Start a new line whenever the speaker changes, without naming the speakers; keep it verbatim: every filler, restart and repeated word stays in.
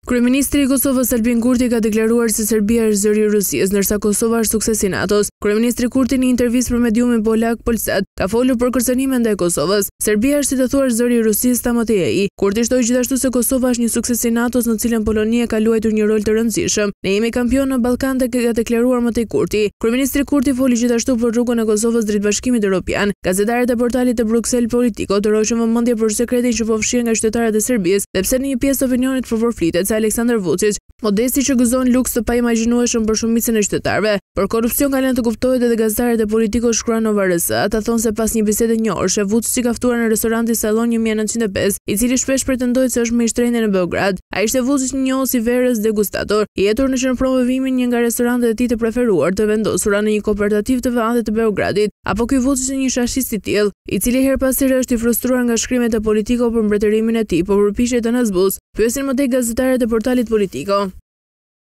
Kryeministri i Kosovës Albin Kurti ka deklaruar se Serbia është zëri i Rusisë, ndërsa Kosova është suksesi i NATO-s. Kryeministri Kurti në intervistë për mediumin polak Polsat ka folur për kërcënime ndaj Kosovës. Serbia është si të thuash zëri i Rusisë tamati e i. Kurti shtoi gjithashtu se Kosova është një sukses i NATO-s në cilën Polonia ka luajtur një rol të rëndësishëm. Ne jemi kampion në Ballkan, ka deklaruar më tej Kurti. Kryeministri Kurti foli gjithashtu për rrugën e Kosovës drejt Bashkimit Evropian. Gazetarët e portalit të Bruxelles Politico ndërroqën vëmendje për sekretin që po fshihen nga qytetarët e Serbisë, dhe pse në një pjesë të opinionit përforflitet se Aleksandar Vučić, modesti që gëzon luks të paimagjinueshëm për shumicën e qytetarëve. Për korrupsion ka lënë të kuptohet edhe gazetarët e Politico shkruan Nova R S. Ata thonë se pas një bisede njohërshë, Vučić ka ftuar në restorantin Sallon një mijë e nëntëqind e pesë, i cili shpesh pretendoi se është më i shtrenjtë në Beograd. Ai ishte Vučić një njohës si verës degustator, i jetur në qendër promovimin një nga restorantet e tij të preferuar të vendosura në një kooperativ të veçantë të Beogradit. Apo ky Vučić një shashist i tillë, i cili her pas here është i frustruar nga shkrimet e Politico për mbretërimin e tij, por përpiqet të na zbuz. Pyesin më tej gazetarët e portalit Politico.